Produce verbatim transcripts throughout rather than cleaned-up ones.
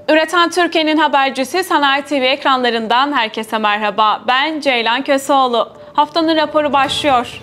Üreten Türkiye'nin habercisi Sanayi T V ekranlarından herkese merhaba. Ben Ceylan Köseoğlu. Haftanın raporu başlıyor.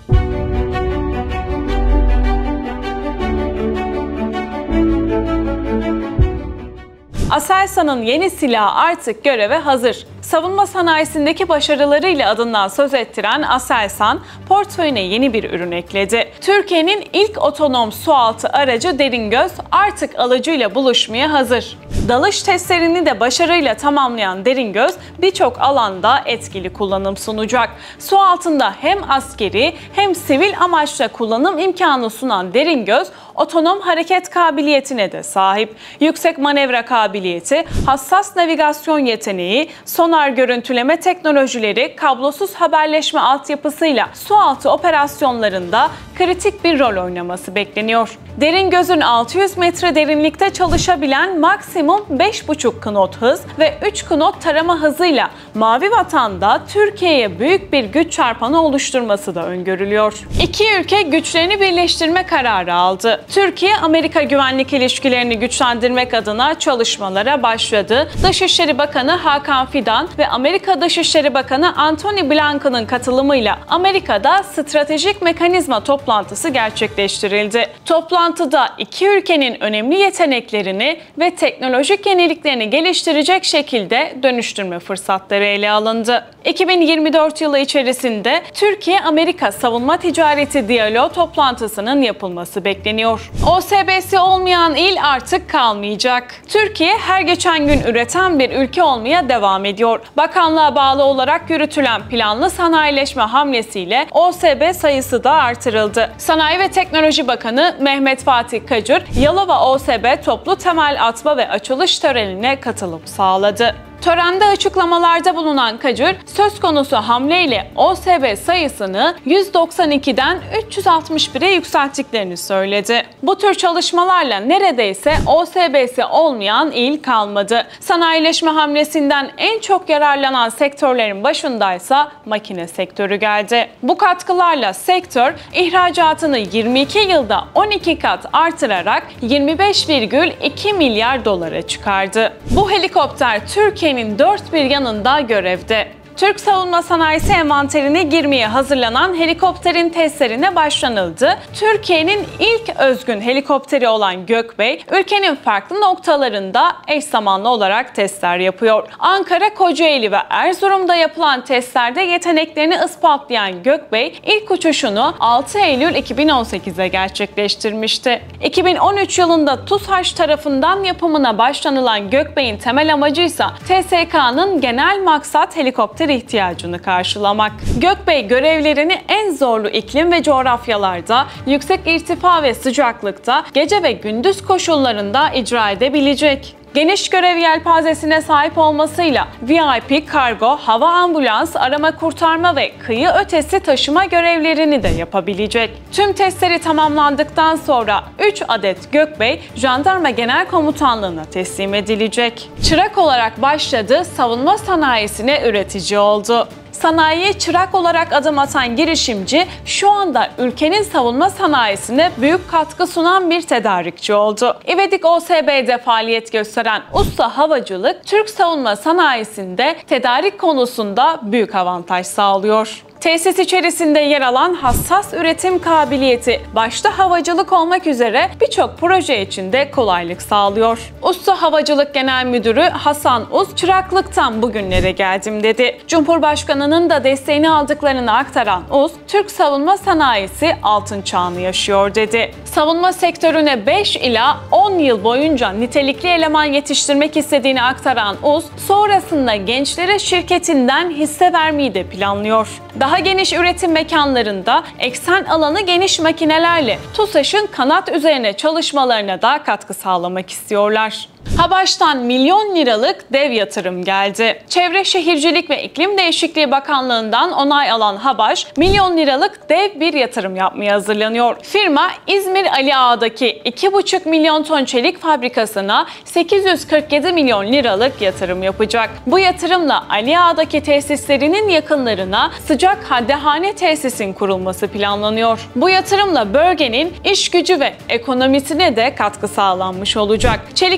Aselsan'ın yeni silahı artık göreve hazır. Savunma sanayisindeki başarılarıyla adından söz ettiren Aselsan, portföyüne yeni bir ürün ekledi. Türkiye'nin ilk otonom sualtı aracı Deringöz artık alıcıyla buluşmaya hazır. Dalış testlerini de başarıyla tamamlayan Deringöz birçok alanda etkili kullanım sunacak. Su altında hem askeri hem sivil amaçla kullanım imkanı sunan Deringöz, otonom hareket kabiliyetine de sahip. Yüksek manevra kabiliyeti, hassas navigasyon yeteneği, sonar görüntüleme teknolojileri, kablosuz haberleşme altyapısıyla sualtı operasyonlarında kritik bir rol oynaması bekleniyor. Deringöz'ün altı yüz metre derinlikte çalışabilen maksimum beş buçuk knot hız ve üç knot tarama hızıyla Mavi Vatan'da Türkiye'ye büyük bir güç çarpanı oluşturması da öngörülüyor. İki ülke güçlerini birleştirme kararı aldı. Türkiye, Amerika güvenlik ilişkilerini güçlendirmek adına çalışmalara başladı. Dışişleri Bakanı Hakan Fidan ve Amerika Dışişleri Bakanı Antony Blinken'ın katılımıyla Amerika'da stratejik mekanizma toplantısı gerçekleştirildi. Toplantıda iki ülkenin önemli yeteneklerini ve teknolojik yeniliklerini geliştirecek şekilde dönüştürme fırsatları ele alındı. iki bin yirmi dört yılı içerisinde Türkiye-Amerika savunma ticareti diyaloğu toplantısının yapılması bekleniyor. O S B'si olmayan il artık kalmayacak. Türkiye her geçen gün üreten bir ülke olmaya devam ediyor. Bakanlığa bağlı olarak yürütülen planlı sanayileşme hamlesiyle O S B sayısı da artırıldı. Sanayi ve Teknoloji Bakanı Mehmet Fatih Kacır, Yalova O S B toplu temel atma ve açılış törenine katılım sağladı. Törende açıklamalarda bulunan Kacır, söz konusu hamleyle O S B sayısını yüz doksan ikiden üç yüz altmış bire yükselttiklerini söyledi. Bu tür çalışmalarla neredeyse O S B'si olmayan il kalmadı. Sanayileşme hamlesinden en çok yararlanan sektörlerin başındaysa makine sektörü geldi. Bu katkılarla sektör ihracatını yirmi iki yılda on iki kat artırarak yirmi beş virgül iki milyar dolara çıkardı. Bu helikopter Türkiye'nin dört bir yanında görevde. Türk savunma sanayisi envanterine girmeye hazırlanan helikopterin testlerine başlanıldı. Türkiye'nin ilk özgün helikopteri olan Gökbey, ülkenin farklı noktalarında eş zamanlı olarak testler yapıyor. Ankara, Kocaeli ve Erzurum'da yapılan testlerde yeteneklerini ispatlayan Gökbey, ilk uçuşunu altı Eylül iki bin on sekiz'de gerçekleştirmişti. iki bin on üç yılında TUSAŞ tarafından yapımına başlanılan Gökbey'in temel amacı ise T S K'nın genel maksat helikopter ihtiyacını karşılamak. Gökbey görevlerini en zorlu iklim ve coğrafyalarda, yüksek irtifa ve sıcaklıkta, gece ve gündüz koşullarında icra edebilecek. Geniş görev yelpazesine sahip olmasıyla V I P, kargo, hava ambulans, arama kurtarma ve kıyı ötesi taşıma görevlerini de yapabilecek. Tüm testleri tamamlandıktan sonra üç adet Gökbey, Jandarma Genel Komutanlığı'na teslim edilecek. Çırak olarak başladı, savunma sanayisine üretici oldu. Sanayiye çırak olarak adım atan girişimci şu anda ülkenin savunma sanayisine büyük katkı sunan bir tedarikçi oldu. İvedik O S B'de faaliyet gösteren Usta Havacılık, Türk savunma sanayisinde tedarik konusunda büyük avantaj sağlıyor. Tesis içerisinde yer alan hassas üretim kabiliyeti başta havacılık olmak üzere birçok proje için de kolaylık sağlıyor. Usta Havacılık Genel Müdürü Hasan Uz, çıraklıktan bugünlere geldim dedi. Cumhurbaşkanının da desteğini aldıklarını aktaran Uz, Türk savunma sanayisi altın çağını yaşıyor dedi. Savunma sektörüne beş ila on yıl boyunca nitelikli eleman yetiştirmek istediğini aktaran Uz, sonrasında gençlere şirketinden hisse vermeyi de planlıyor. Daha geniş üretim mekanlarında eksen alanı geniş makinelerle TUSAŞ'ın kanat üzerine çalışmalarına da katkı sağlamak istiyorlar. Habaş'tan milyon liralık dev yatırım geldi. Çevre Şehircilik ve İklim Değişikliği Bakanlığı'ndan onay alan Habaş, milyon liralık dev bir yatırım yapmaya hazırlanıyor. Firma, İzmir Ali Ağa'daki iki buçuk milyon ton çelik fabrikasına sekiz yüz kırk yedi milyon liralık yatırım yapacak. Bu yatırımla Ali Ağa'daki tesislerinin yakınlarına sıcak haddehane tesisin kurulması planlanıyor. Bu yatırımla bölgenin iş gücü ve ekonomisine de katkı sağlanmış olacak. Çelik üretimi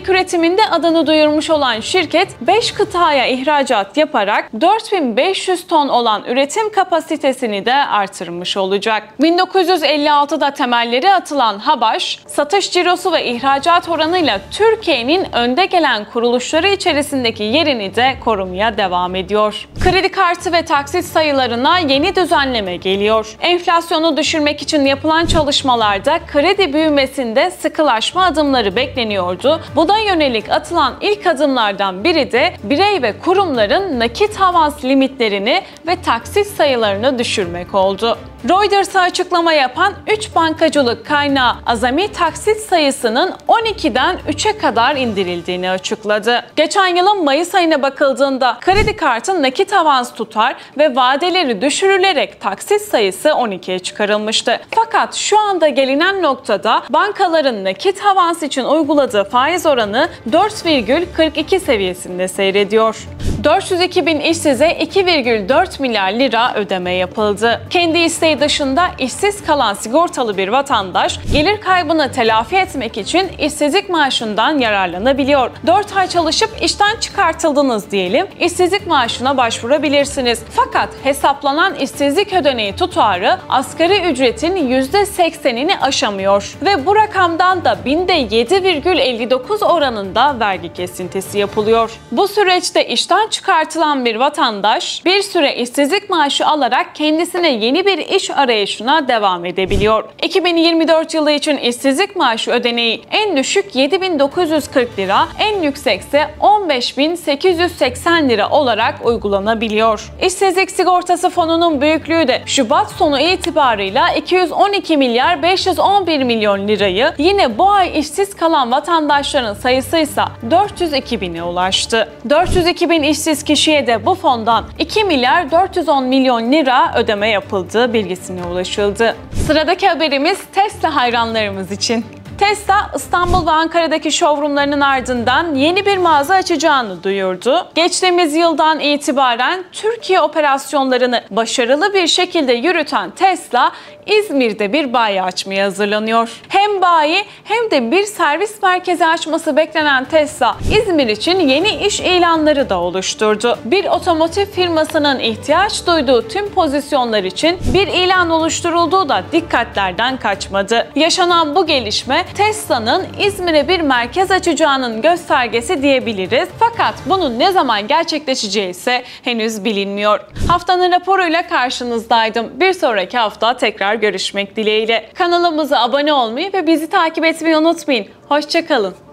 sisteminde adını duyurmuş olan şirket beş kıtaya ihracat yaparak dört bin beş yüz ton olan üretim kapasitesini de artırmış olacak. bin dokuz yüz elli altıda temelleri atılan Habaş, satış cirosu ve ihracat oranıyla Türkiye'nin önde gelen kuruluşları içerisindeki yerini de korumaya devam ediyor. Kredi kartı ve taksit sayılarına yeni düzenleme geliyor. Enflasyonu düşürmek için yapılan çalışmalarda kredi büyümesinde sıkılaşma adımları bekleniyordu. Buna yönelik atılan ilk adımlardan biri de birey ve kurumların nakit avans limitlerini ve taksit sayılarını düşürmek oldu. Reuters'a açıklama yapan üç bankacılık kaynağı azami taksit sayısının on ikiden üçe kadar indirildiğini açıkladı. Geçen yılın Mayıs ayına bakıldığında kredi kartı nakit avans tutar ve vadeleri düşürülerek taksit sayısı on ikiye çıkarılmıştı. Fakat şu anda gelinen noktada bankaların nakit avans için uyguladığı faiz oranı dört virgül kırk iki seviyesinde seyrediyor. dört yüz iki bin işsize iki virgül dört milyar lira ödeme yapıldı. Kendi isteği dışında işsiz kalan sigortalı bir vatandaş gelir kaybını telafi etmek için işsizlik maaşından yararlanabiliyor. dört ay çalışıp işten çıkartıldınız diyelim, işsizlik maaşına başvurabilirsiniz. Fakat hesaplanan işsizlik ödeneği tutarı asgari ücretin yüzde seksenini aşamıyor ve bu rakamdan da binde yedi virgül elli dokuz oranında vergi kesintisi yapılıyor. Bu süreçte işten çıkartılan bir vatandaş bir süre işsizlik maaşı alarak kendisine yeni bir iş arayışına devam edebiliyor. iki bin yirmi dört yılı için işsizlik maaşı ödeneği en düşük yedi bin dokuz yüz kırk lira, en yüksekse on beş bin sekiz yüz seksen lira olarak uygulanabiliyor. İşsizlik sigortası fonunun büyüklüğü de Şubat sonu itibarıyla iki yüz on iki milyar beş yüz on bir milyon lirayı, yine bu ay işsiz kalan vatandaşların sayısı ise dört yüz iki bine ulaştı. dört yüz iki bin işsiz kişiye de bu fondan iki milyar dört yüz on milyon lira ödeme yapıldığı bilgisine ulaşıldı. Sıradaki haberimiz Tesla hayranlarımız için. Tesla, İstanbul ve Ankara'daki showroomlarının ardından yeni bir mağaza açacağını duyurdu. Geçtiğimiz yıldan itibaren Türkiye operasyonlarını başarılı bir şekilde yürüten Tesla, İzmir'de bir bayi açmaya hazırlanıyor. Hem bayi hem de bir servis merkezi açması beklenen Tesla, İzmir için yeni iş ilanları da oluşturdu. Bir otomotiv firmasının ihtiyaç duyduğu tüm pozisyonlar için bir ilan oluşturulduğu da dikkatlerden kaçmadı. Yaşanan bu gelişme, Tesla'nın İzmir'e bir merkez açacağının göstergesi diyebiliriz. Fakat bunun ne zaman gerçekleşeceği ise henüz bilinmiyor. Haftanın raporuyla karşınızdaydım. Bir sonraki hafta tekrar görüşmek dileğiyle. Kanalımıza abone olmayı ve bizi takip etmeyi unutmayın. Hoşça kalın.